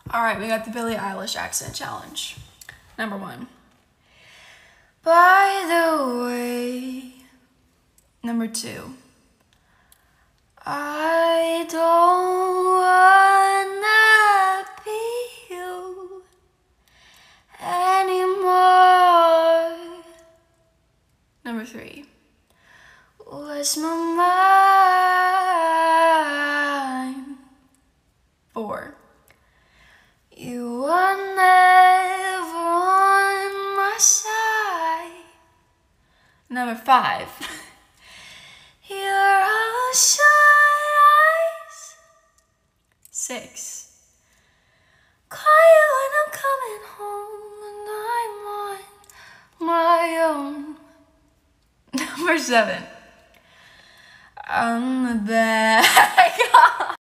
All right, we got the Billie Eilish accent challenge. Number 1. By the way. Number 2. I don't wanna be you anymore. Number 3. Was my mind. 4. You were never on my side. Number 5. Your ocean eyes. 6. Call you when I'm coming home and I'm on my own. Number 7. I'm a bad guy.